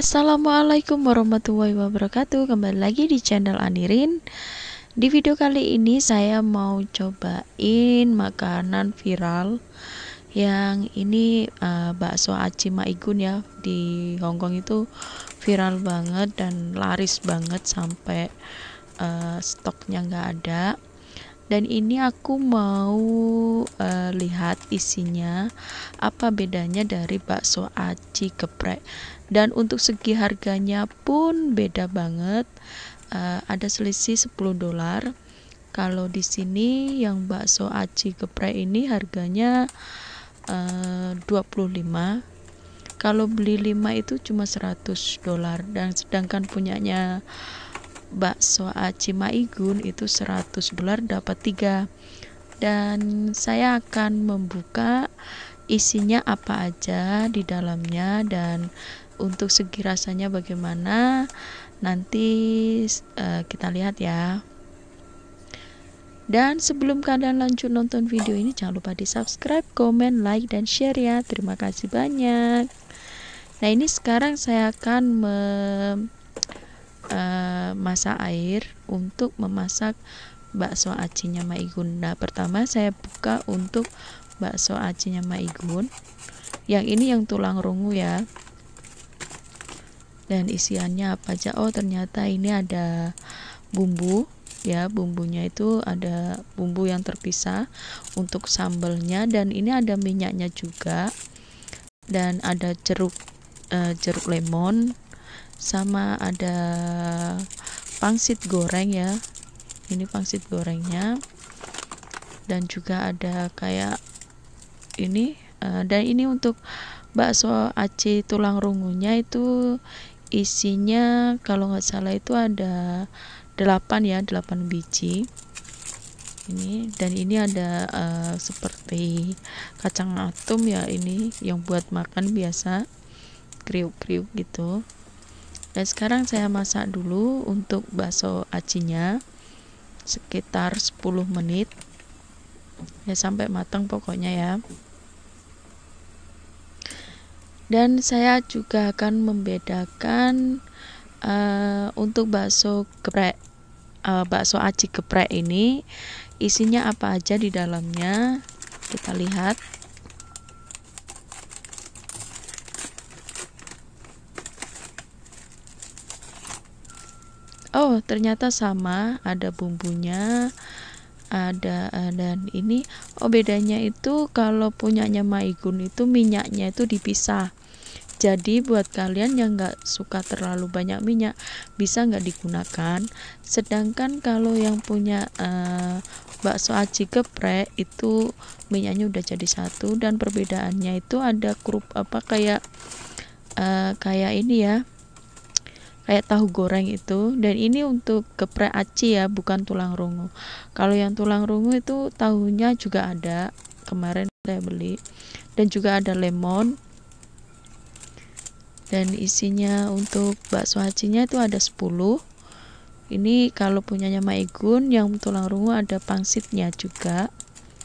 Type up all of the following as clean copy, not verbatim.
Assalamualaikum warahmatullahi wabarakatuh. Kembali lagi di channel Anirin. Di video kali ini saya mau cobain makanan viral yang ini bakso aci Maigun ya. Di Hongkong itu viral banget dan laris banget sampai stoknya nggak ada. Dan ini aku mau lihat isinya apa bedanya dari bakso aci geprek. Dan untuk segi harganya pun beda banget, ada selisih $10. Kalau di sini yang bakso aci geprek ini harganya 25. Kalau beli 5 itu cuma $100, dan sedangkan punyanya bakso aci Maigun itu $100 dapat 3. Dan saya akan membuka isinya apa aja di dalamnya, dan untuk segi rasanya bagaimana nanti kita lihat ya. Dan sebelum kalian lanjut nonton video ini, jangan lupa di subscribe, komen, like, dan share ya. Terima kasih banyak. Nah, ini sekarang saya akan masak air untuk memasak bakso acinya Maigun. Nah, pertama saya buka untuk bakso acinya Maigun. Yang ini yang tulang rungu ya. Dan isiannya apa aja? Oh, ternyata ini ada bumbu ya. Bumbunya itu ada bumbu yang terpisah untuk sambalnya, dan ini ada minyaknya juga. Dan ada jeruk lemon, sama ada pangsit goreng ya. Ini pangsit gorengnya, dan juga ada kayak ini dan ini untuk bakso aci tulang rungunya itu isinya kalau nggak salah itu ada 8 biji ini. Dan ini ada seperti kacang atum ya, ini yang buat makan biasa, kriuk-kriuk gitu. Dan sekarang saya masak dulu untuk bakso acinya sekitar 10 menit ya, sampai matang pokoknya ya. Dan saya juga akan membedakan untuk bakso geprek, bakso aci geprek ini isinya apa aja di dalamnya. Kita lihat. Oh, ternyata sama, ada bumbunya, ada dan ini bedanya itu kalau punyanya Maigun itu minyaknya itu dipisah. Jadi buat kalian yang nggak suka terlalu banyak minyak, bisa nggak digunakan. Sedangkan kalau yang punya bakso aci geprek itu minyaknya udah jadi satu, dan perbedaannya itu ada kayak ini ya, kayak tahu goreng itu. Dan ini untuk geprek aci ya, bukan tulang rungu. Kalau yang tulang rungu itu tahunya juga ada, kemarin saya beli. Dan juga ada lemon. Dan isinya untuk bakso acinya itu ada 10. Ini kalau punyanya Maigun, yang tulang rungu ada pangsitnya juga.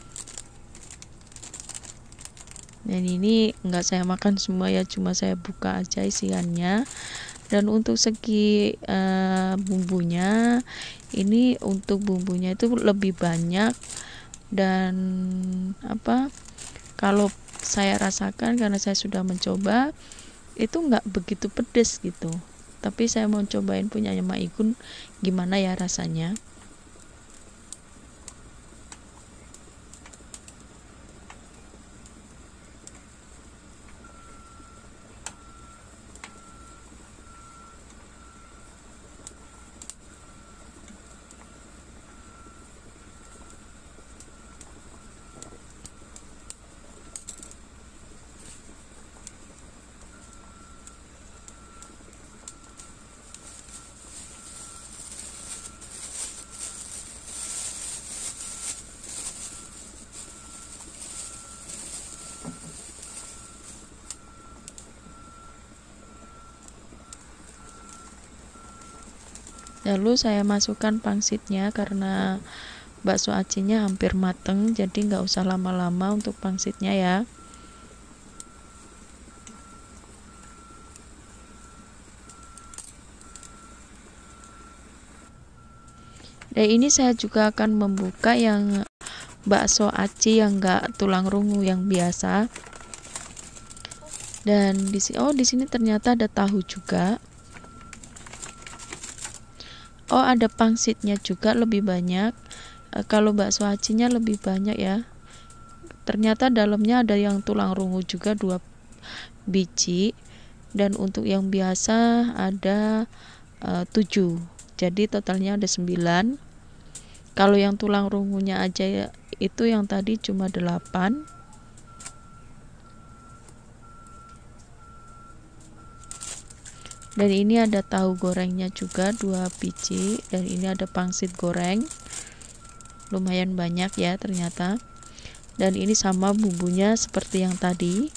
Dan ini enggak saya makan semua ya, cuma saya buka aja isiannya. Dan untuk segi bumbunya, ini untuk bumbunya itu lebih banyak. Dan kalau saya rasakan, karena saya sudah mencoba, itu nggak begitu pedes gitu. Tapi saya mau cobain punyanya Maigun gimana ya rasanya. Lalu saya masukkan pangsitnya, karena bakso acinya hampir mateng, jadi nggak usah lama-lama untuk pangsitnya ya. Dan ini saya juga akan membuka yang bakso aci yang enggak tulang rungu, yang biasa. Dan di sini ternyata ada tahu juga. Oh, ada pangsitnya juga lebih banyak. Kalau bakso acinya lebih banyak ya. Ternyata dalamnya ada yang tulang rungu juga 2 biji. Dan untuk yang biasa ada 7. Jadi totalnya ada 9. Kalau yang tulang rungunya aja itu yang tadi cuma 8. Dan ini ada tahu gorengnya juga 2 biji. Dan ini ada pangsit goreng, lumayan banyak ya ternyata. Dan ini sama bumbunya seperti yang tadi.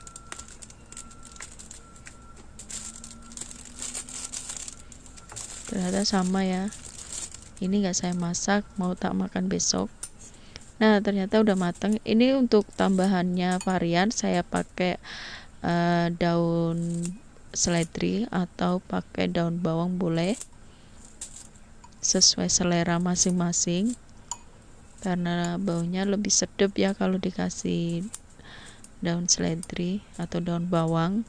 Ternyata sama ya. Ini nggak saya masak, mau tak makan besok. Nah, ternyata udah matang. Ini untuk tambahannya varian, saya pakai daun seledri atau pakai daun bawang boleh, sesuai selera masing-masing, karena baunya lebih sedap ya kalau dikasih daun seledri atau daun bawang.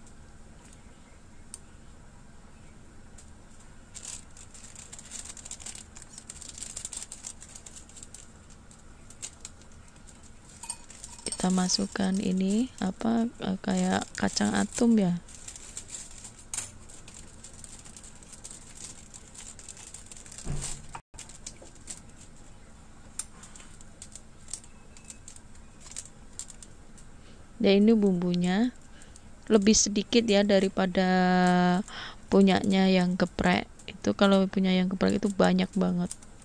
Kita masukkan ini kayak kacang atum ya. Dan ini bumbunya lebih sedikit ya daripada punyanya yang geprek. Itu kalau punya yang geprek itu banyak banget.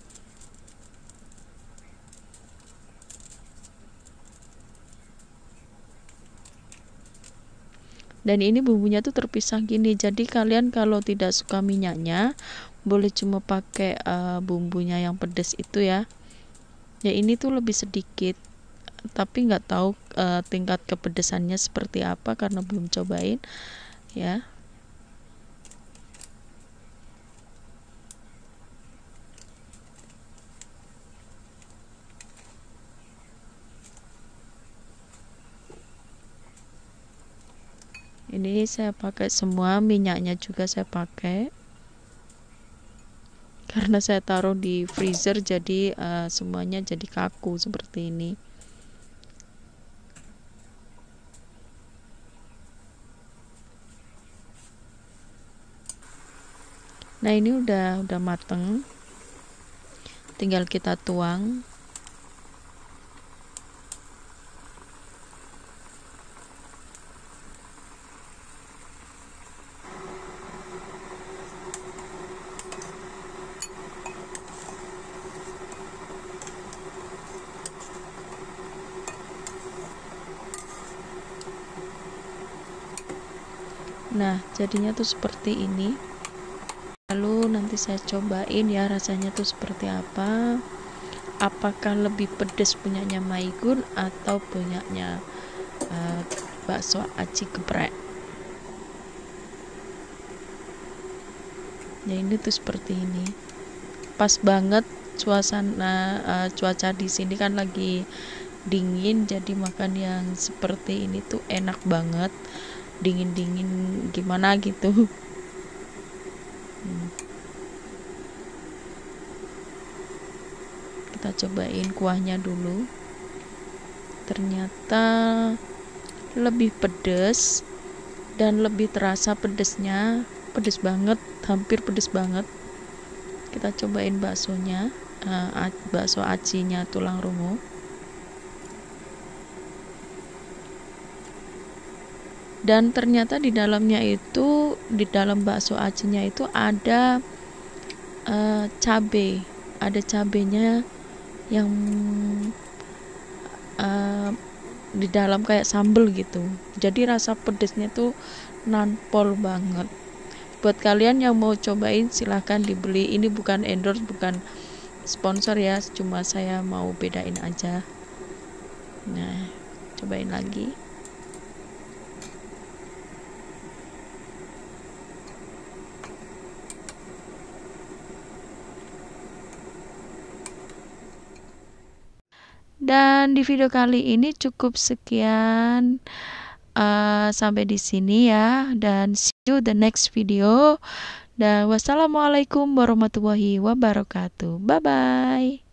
Dan ini bumbunya tuh terpisah gini. Jadi kalian kalau tidak suka minyaknya, boleh cuma pakai bumbunya yang pedas itu ya. Ya ini tuh lebih sedikit. Tapi nggak tahu tingkat kepedesannya seperti apa karena belum cobain ya. Ini saya pakai semua, minyaknya juga saya pakai karena saya taruh di freezer, jadi semuanya jadi kaku seperti ini. Nah, ini udah mateng, tinggal kita tuang. Nah, jadinya tuh seperti ini. Lalu nanti saya cobain ya rasanya tuh seperti apa. Apakah lebih pedas punyanya Maigun atau punyanya bakso aci geprek. Ya ini tuh seperti ini. Pas banget suasana cuaca di sini kan lagi dingin, jadi makan yang seperti ini tuh enak banget. Dingin-dingin gimana gitu. Kita cobain kuahnya dulu. Ternyata lebih pedas dan lebih terasa pedesnya, pedes banget, hampir pedes banget. Kita cobain baksonya, bakso acinya tulang rungu. Dan ternyata di dalamnya itu, di dalam bakso acinya itu ada cabai, ada cabenya yang di dalam kayak sambel gitu. Jadi rasa pedesnya tuh nampol banget. Buat kalian yang mau cobain silahkan dibeli. Ini bukan endorse, bukan sponsor ya, cuma saya mau bedain aja. Nah, cobain lagi. Dan di video kali ini cukup sekian, sampai di sini ya, dan see you the next video. Dan wassalamualaikum warahmatullahi wabarakatuh. Bye bye.